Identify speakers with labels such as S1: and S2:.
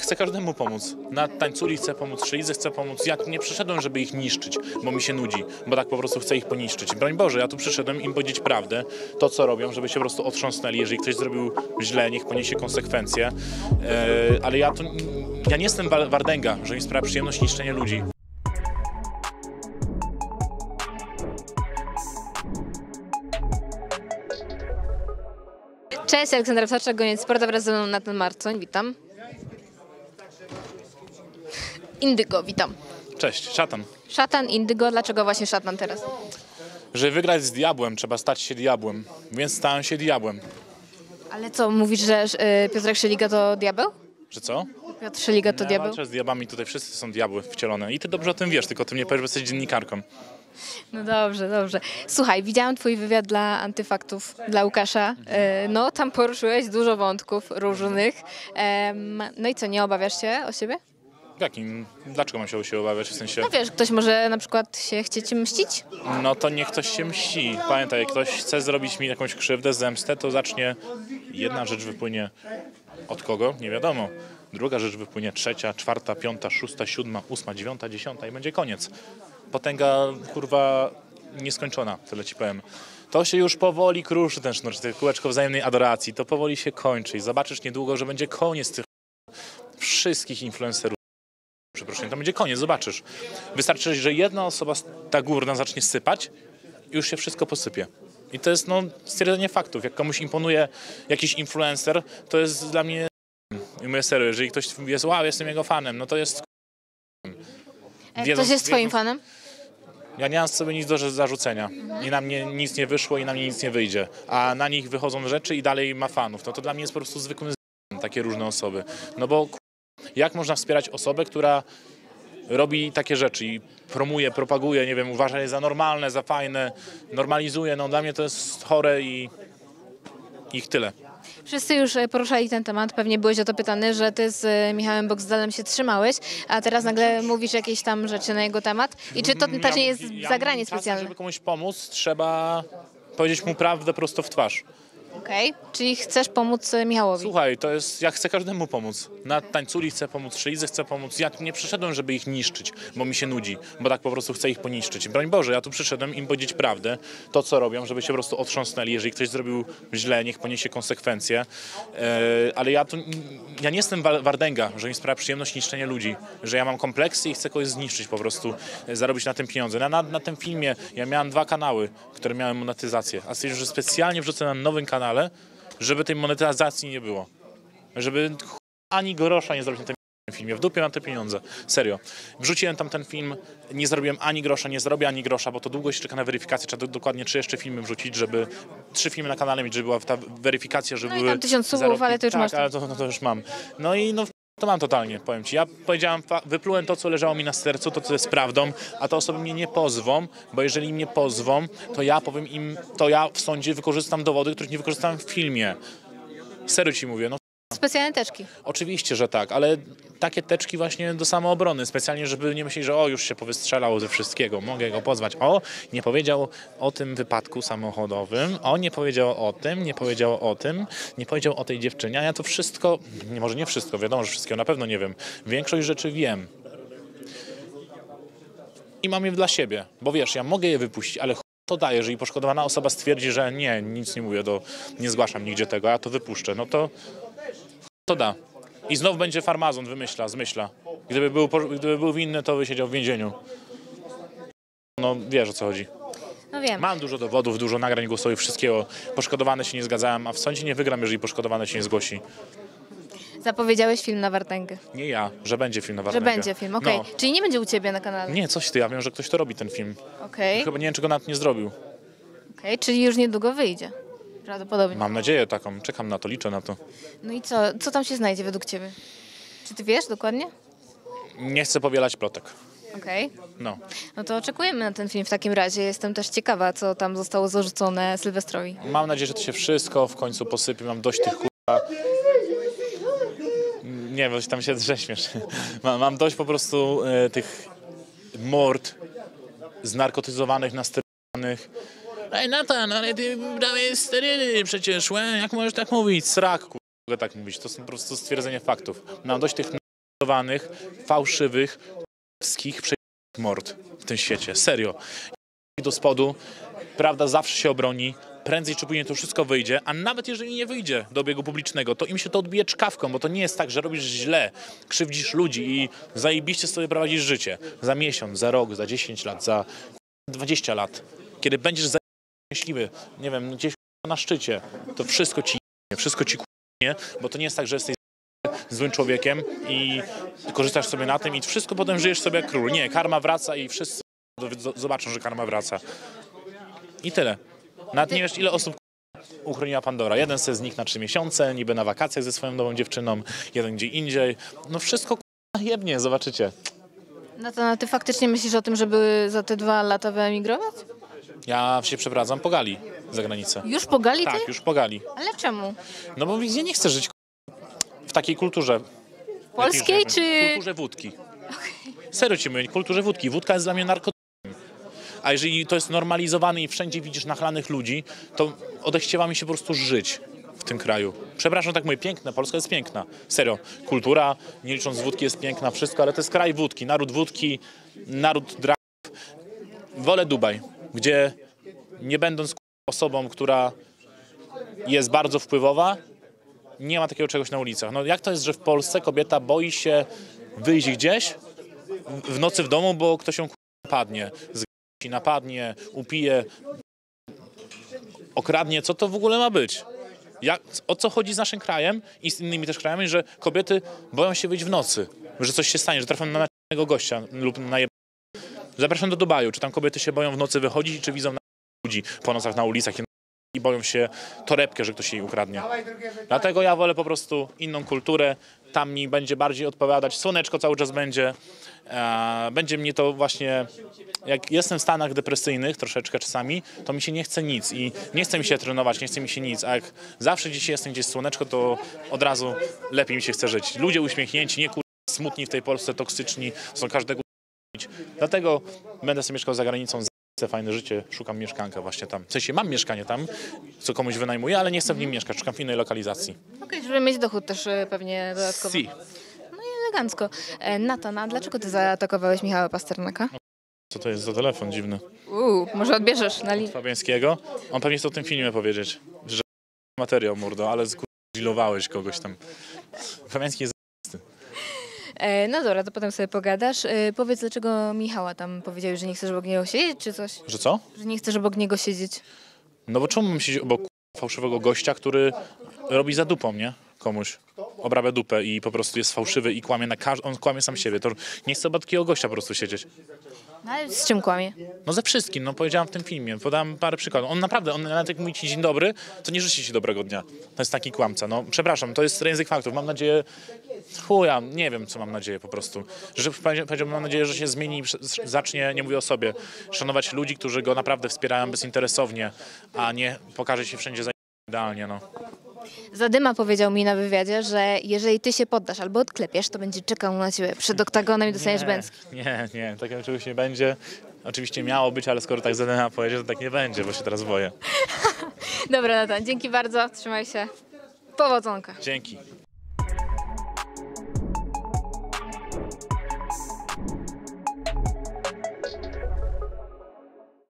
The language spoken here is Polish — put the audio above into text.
S1: chcę każdemu pomóc. Na tańculi chcę pomóc, Szylidze chcę pomóc. Ja tu nie przyszedłem, żeby ich niszczyć, bo mi się nudzi, bo tak po prostu chcę ich poniszczyć. Broń Boże, ja tu przyszedłem im powiedzieć prawdę, to co robią, żeby się po prostu otrząsnęli. Jeżeli ktoś zrobił źle, niech poniesie konsekwencje. Ale ja nie jestem Wardęga, że mi sprawia przyjemność niszczenie ludzi.
S2: Cześć, Aleksandra Ptaczek, Goniec Sporta, wraz ze mną Natan Marcoń, witam. Indygo, witam.
S1: Cześć, szatan.
S2: Szatan, Indygo, dlaczego właśnie szatan teraz?
S1: Żeby wygrać z diabłem, trzeba stać się diabłem, więc stałem się diabłem.
S2: Ale co, mówisz, że Piotrek Szyliga to diabeł?
S1: Że co?
S2: Piotr Szyliga to
S1: Ja
S2: diabeł?
S1: walczę z diabłami, tutaj wszyscy są diabły wcielone i ty dobrze o tym wiesz, tylko ty mnie powiesz, że jesteś dziennikarką.
S2: No dobrze, dobrze. Słuchaj, widziałam twój wywiad dla Antyfaktów, dla Łukasza. No, tam poruszyłeś dużo wątków różnych. No i co, nie obawiasz się o siebie?
S1: Jakim? Dlaczego mam się obawiać? W sensie...
S2: No wiesz, ktoś może na przykład się chcieć mścić?
S1: No to niech ktoś się mści. Pamiętaj, jak ktoś chce zrobić mi jakąś krzywdę, zemstę, to zacznie... Jedna rzecz wypłynie od kogo? Nie wiadomo. Druga rzecz wypłynie, trzecia, czwarta, piąta, szósta, siódma, ósma, dziewiąta, dziesiąta i będzie koniec. Potęga, kurwa, nieskończona, tyle ci powiem. To się już powoli kruszy ten sznur, to kółeczko wzajemnej adoracji, to powoli się kończy i zobaczysz niedługo, że będzie koniec tych wszystkich influencerów. Przepraszam, to będzie koniec, zobaczysz. Wystarczy, że jedna osoba, ta górna, zacznie sypać i już się wszystko posypie. I to jest stwierdzenie faktów. Jak komuś imponuje jakiś influencer, to jest dla mnie... I mówię serio, jeżeli ktoś jest, wow, jestem jego fanem, no to jest...
S2: Ktoś jest twoim fanem?
S1: Ja nie mam sobie nic do zarzucenia. I na mnie nic nie wyszło i na mnie nic nie wyjdzie. A na nich wychodzą rzeczy i dalej ma fanów. No to dla mnie jest po prostu zwykłym takie różne osoby. No bo jak można wspierać osobę, która robi takie rzeczy i promuje, propaguje, nie wiem, uważa je za normalne, za fajne, normalizuje. No dla mnie to jest chore i ich tyle.
S2: Wszyscy już poruszali ten temat, pewnie byłeś o to pytany, że ty z Michałem Boxdelem się trzymałeś, a teraz nagle mówisz jakieś tam rzeczy na jego temat. I czy to też nie jest zagranie specjalne?
S1: Żeby komuś pomóc, trzeba powiedzieć mu prawdę prosto w twarz.
S2: Okej, czyli chcesz pomóc Michałowi?
S1: Słuchaj, to jest, ja chcę każdemu pomóc. Na tańculi chcę pomóc, Szylidze chcę pomóc. Ja tu nie przyszedłem, żeby ich niszczyć, bo mi się nudzi, bo tak po prostu chcę ich poniszczyć. Broń Boże, ja tu przyszedłem im powiedzieć prawdę, to co robią, żeby się po prostu otrząsnęli. Jeżeli ktoś zrobił źle, niech poniesie konsekwencje. Ale ja nie jestem Wardęga, że mi sprawia przyjemność niszczenie ludzi, że ja mam kompleksy i chcę kogoś zniszczyć po prostu, zarobić na tym pieniądze. Na tym filmie ja miałem 2 kanały, które miały monetyzację, a stwierdziłem, że specjalnie wrzucę na nowym kanale, żeby tej monetyzacji nie było. Żeby ani grosza nie zrobić na tym filmie. W dupie mam te pieniądze. Serio. Wrzuciłem tam ten film, nie zrobiłem ani grosza, nie zrobię ani grosza, bo to długo się czeka na weryfikację. Trzeba dokładnie 3 jeszcze filmy wrzucić, żeby 3 filmy na kanale mieć, żeby była ta weryfikacja, żeby były...
S2: No i tam 1000 subów,
S1: zarobki.
S2: ale to już
S1: tak,
S2: masz.
S1: Ale to już mam. No i to mam totalnie, powiem ci. Ja powiedziałem, wyplułem to, co leżało mi na sercu, to, co jest prawdą, a te osoby mnie nie pozwą, bo jeżeli mnie pozwą, to ja powiem im, to ja w sądzie wykorzystam dowody, których nie wykorzystałem w filmie. Serio ci mówię,
S2: Specjalne teczki.
S1: Oczywiście, że tak, ale takie teczki właśnie do samoobrony, specjalnie, żeby nie myśleć, że już się powystrzelał ze wszystkiego, mogę go pozwać. Nie powiedział o tym wypadku samochodowym, nie powiedział o tym, nie powiedział o tym, nie powiedział o tej dziewczynie, a ja to wszystko, może nie wszystko, wiadomo, że wszystkiego na pewno nie wiem, większość rzeczy wiem. I mam je dla siebie, bo wiesz, ja mogę je wypuścić, ale to daje, jeżeli poszkodowana osoba stwierdzi, że nie, nic nie mówię, nie zgłaszam nigdzie tego, a ja to wypuszczę, no to da. I znów będzie farmazon, zmyśla. Gdyby był winny, to by siedział w więzieniu. No wiesz, o co chodzi.
S2: No wiem.
S1: Mam dużo dowodów, dużo nagrań głosowych, wszystkiego. Poszkodowany się nie zgadzałem, a w sądzie nie wygram, jeżeli poszkodowany się nie zgłosi.
S2: Zapowiedziałeś film na Wartęgę.
S1: Nie ja, że będzie film na Wartęgę.
S2: Że będzie film, okej.
S1: No.
S2: Czyli nie będzie u ciebie na kanale?
S1: Nie, coś ty, ja wiem, że ktoś to robi, ten film.
S2: Okej.
S1: Chyba nie wiem, czego nawet nie zrobił.
S2: Okej, czyli już niedługo wyjdzie. Prawdopodobnie.
S1: Mam nadzieję taką, czekam na to, liczę na to.
S2: No i co tam się znajdzie według ciebie? Czy ty wiesz dokładnie?
S1: Nie chcę powielać plotek.
S2: Okej.
S1: No.
S2: To oczekujemy na ten film w takim razie. Jestem też ciekawa, co tam zostało zarzucone Sylwestrowi.
S1: Mam nadzieję, że to się wszystko w końcu posypie. Mam dość tych Nie, bo tam się drześmiesz. Mam dość po prostu tych mord znarkotyzowanych, nasterowanych. Ej Natan, ale ty brałeś sterydy przecież, jak możesz tak mówić? Srak, mogę tak mówić. To są po prostu stwierdzenie faktów. Mam dość tych fałszywych, mord w tym świecie. Serio. Do spodu, prawda zawsze się obroni, prędzej czy później to wszystko wyjdzie, a nawet jeżeli nie wyjdzie do obiegu publicznego, to im się to odbije czkawką, bo to nie jest tak, że robisz źle, krzywdzisz ludzi i zajebiście sobie prowadzisz życie. Za miesiąc, za rok, za 10 lat, za 20 lat, kiedy będziesz szczęśliwy, nie wiem, gdzieś na szczycie, to wszystko ci nie, bo to nie jest tak, że jesteś złym człowiekiem i korzystasz sobie na tym i wszystko potem żyjesz sobie jak król. Nie, karma wraca i wszyscy zobaczą, że karma wraca. I tyle. Nawet nie wiesz, ile osób uchroniła Pandora. Jeden z nich na 3 miesiące, niby na wakacjach ze swoją nową dziewczyną, jeden gdzie indziej. No wszystko jebnie, zobaczycie.
S2: No ty faktycznie myślisz o tym, żeby za te 2 lata wyemigrować?
S1: Ja się przeprowadzam po Gali za granicę.
S2: Już po Gali ty?
S1: Tak, już po Gali.
S2: Ale czemu?
S1: No bo ja nie chcę żyć w takiej kulturze.
S2: Polskiej czy...
S1: Kulturze wódki. Serio ci mówię, kulturze wódki. Wódka jest dla mnie narkotykiem. A jeżeli to jest normalizowane i wszędzie widzisz nachlanych ludzi, to odechciewa mi się po prostu żyć w tym kraju. Przepraszam, tak mówię, piękna, Polska jest piękna. Serio, kultura, nie licząc wódki, jest piękna, wszystko, ale to jest kraj wódki, naród draków. Wolę Dubaj, gdzie nie będąc osobą, która jest bardzo wpływowa, nie ma takiego czegoś na ulicach. No jak to jest, że w Polsce kobieta boi się wyjść gdzieś w nocy w domu, bo ktoś ją napadnie, napadnie, upije, okradnie, co to w ogóle ma być? O co chodzi z naszym krajem i z innymi też krajami, że kobiety boją się wyjść w nocy, że coś się stanie, że trafią na gościa lub na Zapraszam do Dubaju, czy tam kobiety się boją w nocy wychodzić, czy widzą ludzi po nocach na ulicach i boją się torebkę, że ktoś jej ukradnie. Dlatego ja wolę po prostu inną kulturę, tam mi będzie bardziej odpowiadać, słoneczko cały czas będzie, będzie mnie to właśnie, jak jestem w stanach depresyjnych troszeczkę czasami, to mi się nie chce nic i nie chce mi się trenować, nie chce mi się nic, a jak zawsze gdzieś jestem, gdzieś słoneczko, to od razu lepiej mi się chce żyć. Ludzie uśmiechnięci, nie smutni w tej Polsce, toksyczni, są każdego. Dlatego będę sobie mieszkał za granicą, chcę fajne życie, szukam mieszkanka właśnie tam. W sensie mam mieszkanie tam, co komuś wynajmuję, ale nie chcę w nim mieszkać, szukam w innej lokalizacji.
S2: Okej, żeby mieć dochód też pewnie dodatkowo.
S1: Si.
S2: No i elegancko. Natan, a dlaczego ty zaatakowałeś Michała Pasternaka?
S1: Co to jest za telefon dziwny?
S2: Może odbierzesz na linię.
S1: Fabiańskiego? On pewnie chce o tym filmie powiedzieć, że materiał, mordo, ale zgillowałeś kogoś tam. Fabiański jest
S2: No dobra, to potem sobie pogadasz. Powiedz, dlaczego Michała tam powiedziałeś, że nie chcesz obok niego siedzieć, czy coś?
S1: Że co?
S2: Że nie chcesz obok niego siedzieć.
S1: No bo czemu mam siedzieć obok fałszywego gościa, który robi za dupą, nie? Komuś. Obrabia dupę i po prostu jest fałszywy i kłamie on kłamie sam siebie. To nie chcę obok takiego gościa po prostu siedzieć.
S2: No ale z czym kłamie?
S1: No ze wszystkim, no powiedziałam w tym filmie, podałam parę przykładów. On naprawdę, nawet jak mówi ci dzień dobry, to nie życzy ci dobrego dnia. To jest taki kłamca. No przepraszam, to jest język faktów. Mam nadzieję, chuja, nie wiem co mam nadzieję po prostu. Że powiedziałbym, mam nadzieję, że się zmieni i zacznie, nie mówię o sobie, szanować ludzi, którzy go naprawdę wspierają bezinteresownie, a nie pokaże się wszędzie idealnie, no.
S2: Zadyma powiedział mi na wywiadzie, że jeżeli ty się poddasz albo odklepiesz, to będzie czekał na ciebie przed oktagonem i dostaniesz bęcki.
S1: Nie, takiego czegoś nie będzie. Oczywiście miało być, ale skoro tak Zadyma powiedział, to tak nie będzie, bo się teraz boję.
S2: Dobra, Natan, dzięki bardzo, trzymaj się. Powodzonka.
S1: Dzięki.